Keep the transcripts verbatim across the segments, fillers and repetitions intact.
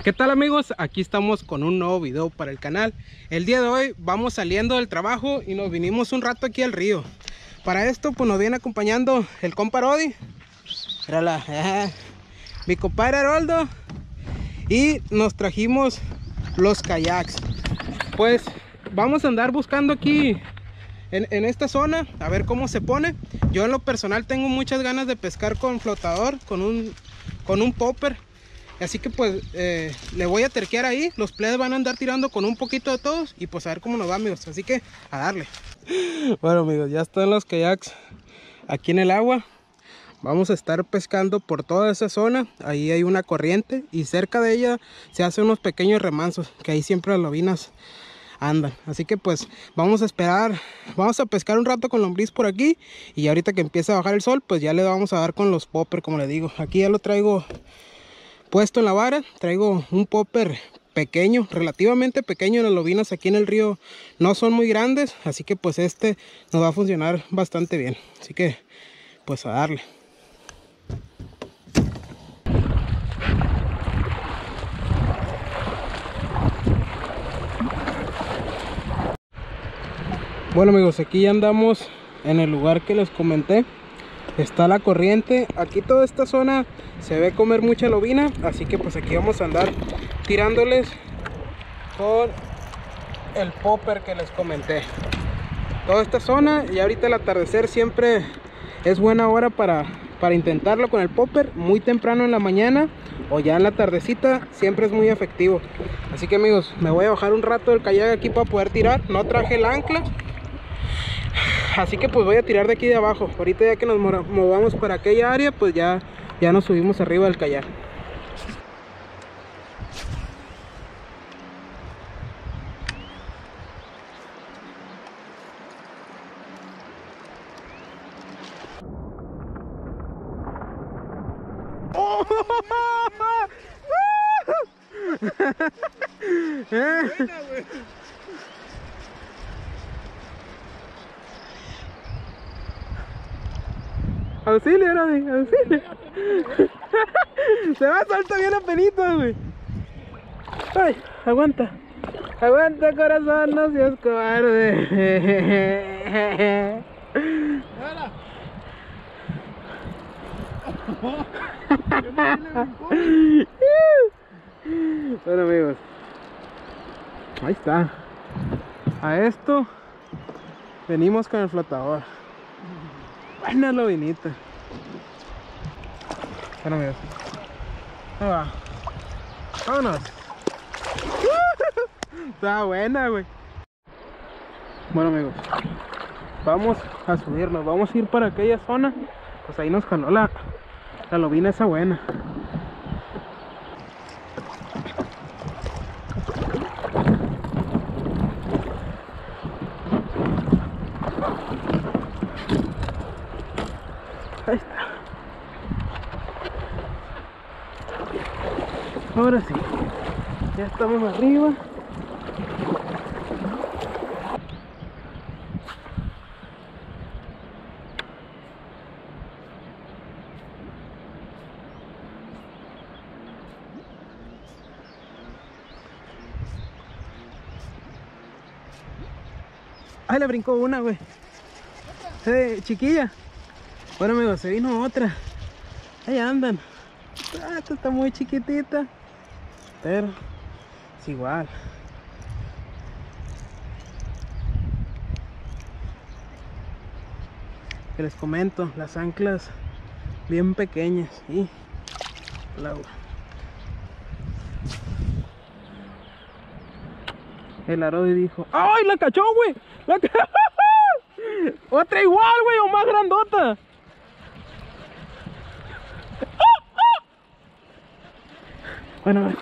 ¿Qué tal amigos? Aquí estamos con un nuevo video para el canal. El día de hoy vamos saliendo del trabajo y nos vinimos un rato aquí al río. Para esto pues nos viene acompañando el compa Rodi, mírala, eh, mi compadre Haroldo, y nos trajimos los kayaks. Pues vamos a andar buscando aquí en, en esta zona a ver cómo se pone. Yo en lo personal tengo muchas ganas de pescar con flotador, con un, con un popper. Así que pues eh, le voy a terquear ahí. Los plebes van a andar tirando con un poquito de todos. Y pues a ver cómo nos va, amigos. Así que a darle. Bueno amigos, ya están los kayaks aquí en el agua. Vamos a estar pescando por toda esa zona. Ahí hay una corriente y cerca de ella se hacen unos pequeños remansos, que ahí siempre las lobinas andan. Así que pues vamos a esperar. Vamos a pescar un rato con lombriz por aquí. Y ahorita que empiece a bajar el sol, pues ya le vamos a dar con los popper, como le digo. Aquí ya lo traigo puesto en la vara. Traigo un popper pequeño, relativamente pequeño. Las lobinas aquí en el río no son muy grandes, así que pues este nos va a funcionar bastante bien. Así que pues a darle. Bueno amigos, aquí ya andamos en el lugar que les comenté. Está la corriente. Aquí toda esta zona se ve comer mucha lobina, así que pues aquí vamos a andar tirándoles con el popper que les comenté. Toda esta zona, y ahorita el atardecer siempre es buena hora para, para intentarlo con el popper. Muy temprano en la mañana o ya en la tardecita siempre es muy efectivo. Así que amigos, me voy a bajar un rato del kayak aquí para poder tirar. No traje el ancla, así que pues voy a tirar de aquí de abajo. Ahorita ya que nos movamos para aquella área, pues ya, ya nos subimos arriba del kayak. ¡Oh! Buena, güey. Auxilio, Rodi, auxilio. Se va a soltar bien apenitas, güey. Ay, aguanta. Aguanta, corazón, no seas cobarde. Bueno amigos, ahí está. A esto venimos con el flotador. Buena lobinita. Bueno amigos, ahí va. Vámonos. Está buena, güey. Bueno amigos, vamos a subirnos. Vamos a ir para aquella zona. Pues ahí nos jaló la, la lobina esa buena. Ahí está. Ahora sí, ya estamos arriba. Ay, le brincó una, güey. Sí, chiquilla. Bueno amigos, se vino otra. Ahí andan. Ah, esta está muy chiquitita, pero es igual. Que les comento, las anclas bien pequeñas y el agua. El Arodi dijo: ¡ay, la cachó, güey! ¡La ca... Otra igual, güey, o más grandota. Bueno, a ver.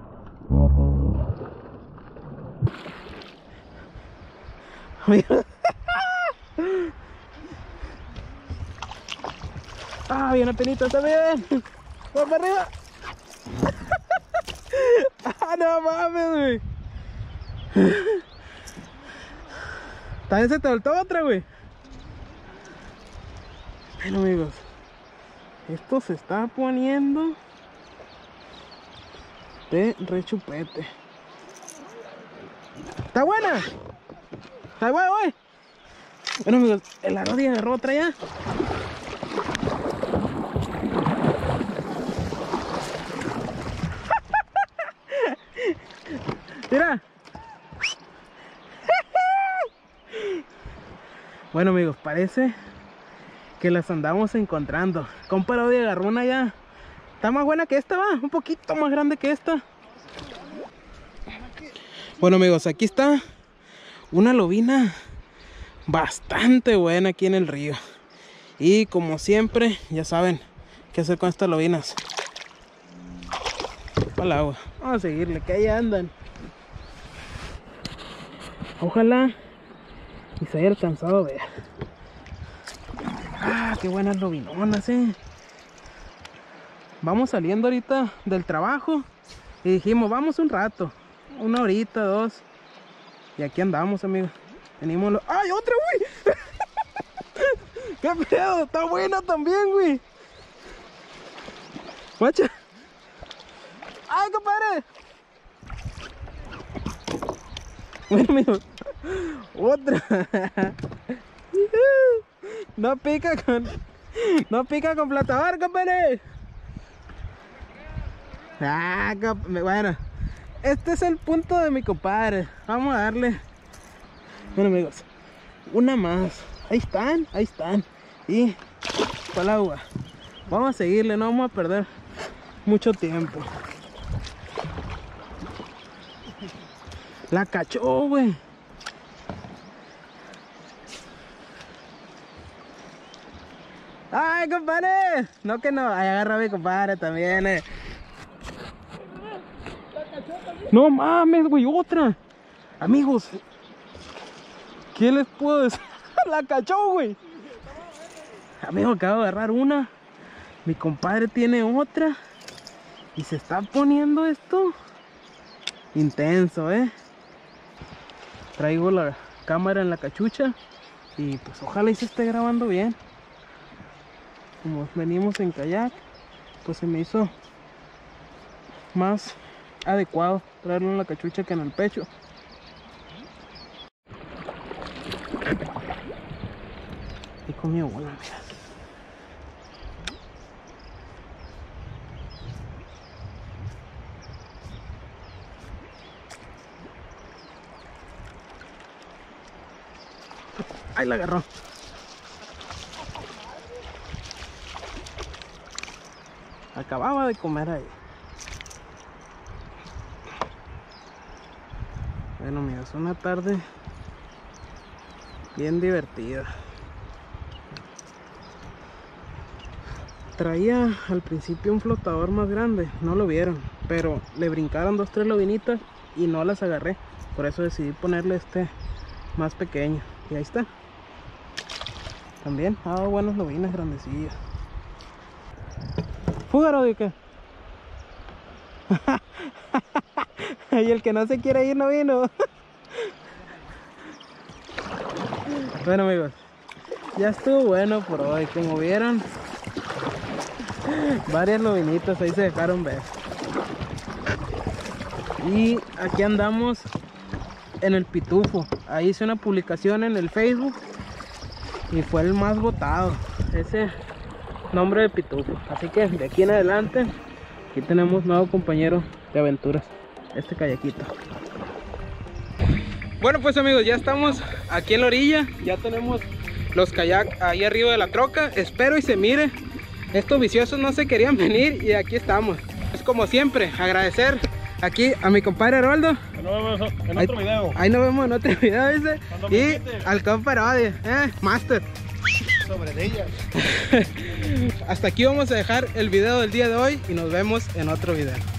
Ah, bien apenito, está bien. Vamos para arriba. Ah, no mames, güey. También se te soltó otra, güey. Bueno amigos, esto se está poniendo de rechupete. ¿Está buena? ¿Está buena, güey? Bueno, amigos, el Arodi agarró otra ya. Mira. Bueno, amigos, parece que las andamos encontrando. Compa Arodi agarró una ya. Está más buena que esta, va. Un poquito más grande que esta. Bueno, amigos, aquí está una lobina bastante buena aquí en el río. Y como siempre, ya saben qué hacer con estas lobinas. Para el agua. Vamos a seguirle, que ahí andan. Ojalá y se haya alcanzado a ver. Ah, qué buenas lobinonas, eh. Vamos saliendo ahorita del trabajo y dijimos, vamos un rato, una horita, dos. Y aquí andamos, amigos. Venimos lo... ¡Ay, otra, güey! ¡Qué pedo! Está buena también, güey. Guacha. ¡Ay, compadre! Bueno, amigos, otra. No pica con... No pica con platador, compadre. Ah, bueno, este es el punto de mi compadre. Vamos a darle. Bueno, amigos, una más. Ahí están, ahí están. Y para el agua. Vamos a seguirle, no vamos a perder mucho tiempo. La cachó, güey. Ay, compadre. No que no. Ay, agarra a mi compadre también, eh. No mames, güey, otra. Amigos, ¿qué les puedo decir? La cachó, güey. Amigo, acabo de agarrar una. Mi compadre tiene otra. Y se está poniendo esto intenso, eh. Traigo la cámara en la cachucha. Y pues ojalá y se esté grabando bien. Como venimos en kayak, pues se me hizo más adecuado traerlo en la cachucha que en el pecho. Y comió una, mira. Ahí la agarró. Acababa de comer ahí. Bueno, amigos, una tarde bien divertida. Traía al principio un flotador más grande, no lo vieron, pero le brincaron dos, tres lobinitas y no las agarré. Por eso decidí ponerle este más pequeño. Y ahí está. También ha dado buenas lobinas grandecillas. ¿Fúgaro de qué? Y el que no se quiere ir no vino. Bueno, amigos, ya estuvo bueno por hoy. Como vieron, varias lobinitas ahí se dejaron ver. Y aquí andamos en el Pitufo. Ahí hice una publicación en el Facebook y fue el más votado, ese nombre de Pitufo. Así que de aquí en adelante, aquí tenemos nuevo compañero de aventuras, este kayakito. Bueno, pues amigos, ya estamos aquí en la orilla. Ya tenemos los kayak ahí arriba de la troca. Espero y se mire. Estos viciosos no se querían venir y aquí estamos. Es como siempre, agradecer aquí a mi compadre Aroldo. Nos vemos en ahí, otro video. Ahí nos vemos en otro video, dice. Y al compadre Aroldo, eh, Master. Sobre ellas. Hasta aquí vamos a dejar el video del día de hoy y nos vemos en otro video.